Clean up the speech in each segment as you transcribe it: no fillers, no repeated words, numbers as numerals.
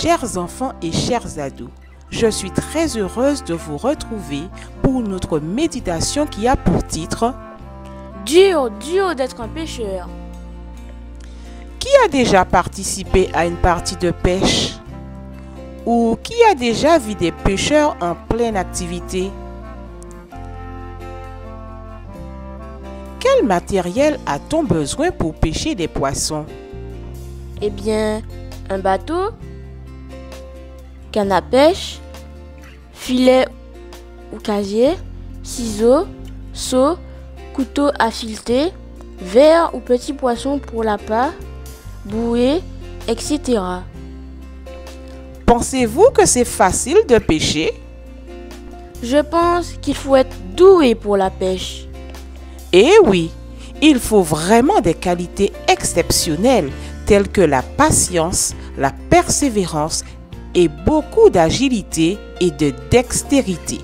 Chers enfants et chers ados, je suis très heureuse de vous retrouver pour notre méditation qui a pour titre « Dur d'être un pêcheur ». Qui a déjà participé à une partie de pêche? Ou qui a déjà vu des pêcheurs en pleine activité? Quel matériel a-t-on besoin pour pêcher des poissons? Eh bien, un bateau, canne à pêche, filet ou casier, ciseaux, seau, couteau à fileter, verre ou petit poisson pour l'appât, bouée, etc. Pensez-vous que c'est facile de pêcher? Je pense qu'il faut être doué pour la pêche. Eh oui, il faut vraiment des qualités exceptionnelles telles que la patience, la persévérance et beaucoup d'agilité et de dextérité.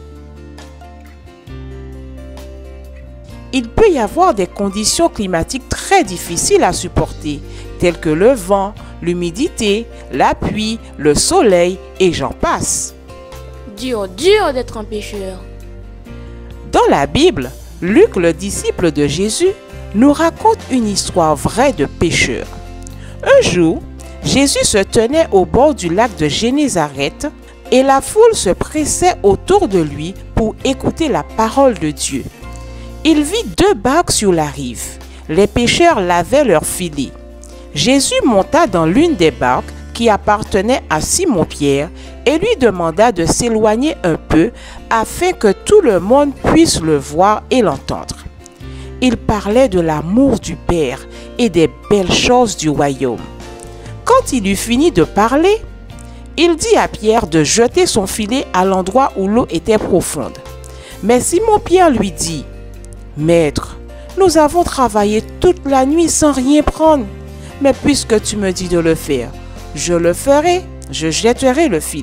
Il peut y avoir des conditions climatiques très difficiles à supporter, telles que le vent, l'humidité, la pluie, le soleil et j'en passe. Dur d'être un pêcheur. Dans la Bible, Luc, le disciple de Jésus, nous raconte une histoire vraie de pêcheur. Un jour, Jésus se tenait au bord du lac de Génézareth et la foule se pressait autour de lui pour écouter la parole de Dieu. Il vit 2 barques sur la rive. Les pêcheurs lavaient leurs filets. Jésus monta dans l'une des barques qui appartenait à Simon-Pierre et lui demanda de s'éloigner un peu afin que tout le monde puisse le voir et l'entendre. Il parlait de l'amour du Père et des belles choses du royaume. Quand il eut fini de parler, il dit à Pierre de jeter son filet à l'endroit où l'eau était profonde. Mais Simon-Pierre lui dit: « Maître, nous avons travaillé toute la nuit sans rien prendre. Mais puisque tu me dis de le faire, je le ferai, je jetterai le filet. »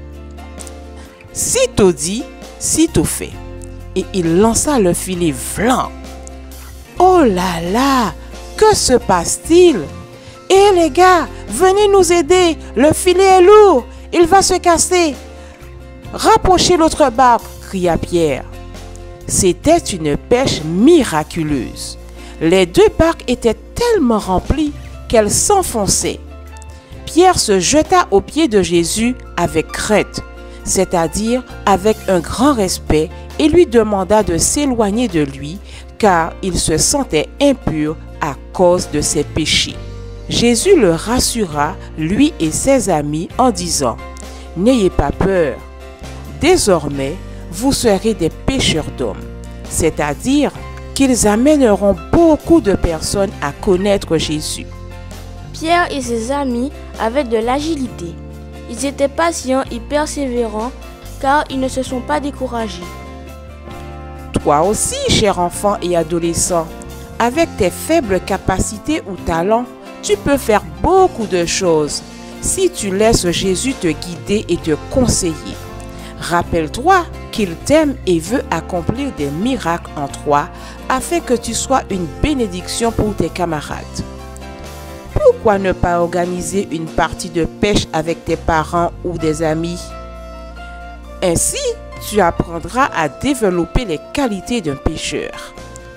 Sitôt dit, sitôt fait. Et il lança le filet vlan. Oh là là, que se passe-t-il? Eh les gars, venez nous aider, le filet est lourd, il va se casser. Rapprochez l'autre barque, cria Pierre. C'était une pêche miraculeuse. Les 2 barques étaient tellement remplies qu'elles s'enfonçaient. Pierre se jeta aux pieds de Jésus avec crainte, c'est-à-dire avec un grand respect, et lui demanda de s'éloigner de lui, car il se sentait impur à cause de ses péchés. Jésus le rassura, lui et ses amis, en disant: « N'ayez pas peur. Désormais, vous serez des pêcheurs d'hommes. » C'est-à-dire qu'ils amèneront beaucoup de personnes à connaître Jésus. Pierre et ses amis avaient de l'agilité. Ils étaient patients et persévérants car ils ne se sont pas découragés. Toi aussi, cher enfant et adolescent, avec tes faibles capacités ou talents, tu peux faire beaucoup de choses si tu laisses Jésus te guider et te conseiller. Rappelle-toi qu'il t'aime et veut accomplir des miracles en toi afin que tu sois une bénédiction pour tes camarades. Pourquoi ne pas organiser une partie de pêche avec tes parents ou des amis? Ainsi, tu apprendras à développer les qualités d'un pêcheur.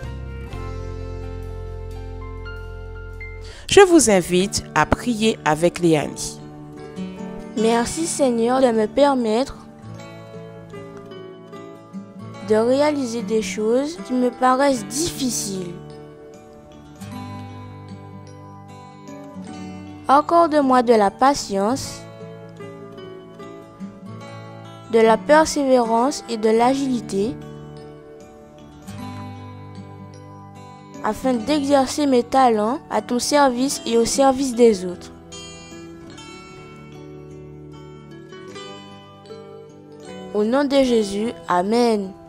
Je vous invite à prier avec Léanie. Merci Seigneur de me permettre de réaliser des choses qui me paraissent difficiles. Accorde-moi de la patience, de la persévérance et de l'agilité afin d'exercer mes talents à ton service et au service des autres. Au nom de Jésus, Amen.